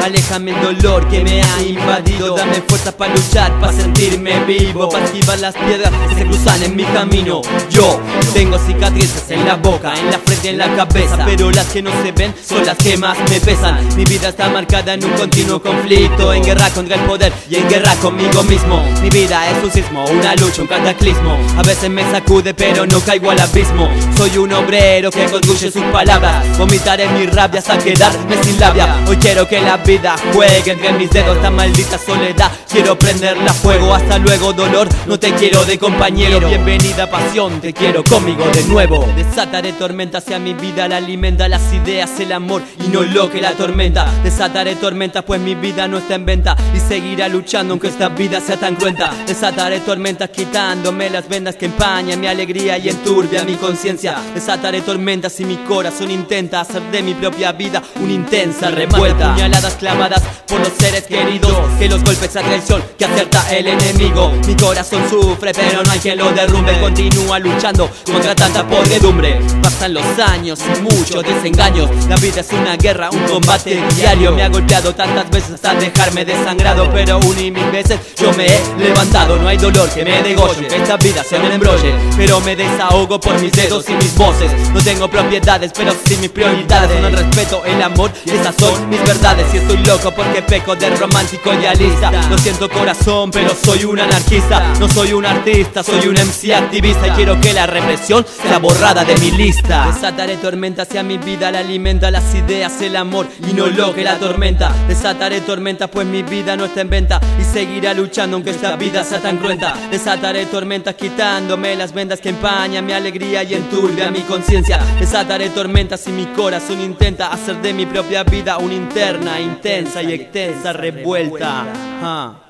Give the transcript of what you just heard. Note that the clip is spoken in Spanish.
Aléjame el dolor que me ha invadido. Dame fuerza para luchar, para sentirme vivo, para esquivar las piedras que se cruzan en mi camino. Yo tengo cicatrices en la boca, en la frente, en la cabeza, pero las que no se ven son las que más me pesan. Mi vida está marcada en un continuo conflicto, en guerra contra el poder y en guerra conmigo mismo. Mi vida es un sismo, una lucha, un cataclismo. A veces me sacude pero no caigo al abismo. Soy un obrero que construye sus palabras. Vomitaré mi rabia hasta quedarme sin labia. Hoy quiero que la vida juegue entre mis dedos. Esta maldita soledad quiero prenderla a fuego. Hasta luego dolor, no te quiero de compañero. Bienvenida pasión, te quiero conmigo de nuevo. Desataré tormenta hacia mi vida, la alimenta las ideas, el amor y no lo que la tormenta. Desataré tormentas pues mi vida no está en venta y seguirá luchando aunque esta vida sea tan cruenta. Desataré tormentas quitándome las vendas que empañan mi alegría y enturbia mi conciencia. Desataré tormentas y mi corazón intenta hacer de mi propia vida una intensa revuelta. Puñaladas clavadas por los seres queridos, que los golpes a traición que acierta el enemigo. Mi corazón sufre pero no hay quien lo derrumbe. Continúa luchando contra tanta podredumbre. Pasan los años y muchos desengaños. La vida es una guerra, un combate diario. Me ha golpeado tantas veces hasta dejarme desangrado, pero una y mil veces yo me he levantado. No hay dolor que me degolle, que esta vida se me embrolle, pero me desahogo por mis dedos y mis voces. No tengo propiedades, pero sí mis prioridades son el respeto, el amor y esas son mis verdades. Y estoy loco porque peco de romántico idealista. No siento corazón, pero soy un anarquista. No soy un artista, soy un MC activista. Y quiero que la represión sea borrada de mi lista. Desataré tormenta hacia mi vida, la alimenta las ideas, el amor y no lo que la tormenta. Desataré tormenta pues mi vida no está en venta y seguirá luchando aunque esta vida sea tan cruenta. Desataré tormentas quitándome las vendas que empañan mi alegría y enturbia mi conciencia. Desataré tormentas y mi corazón intenta hacer de mi propia vida una interna, intensa y extensa revuelta.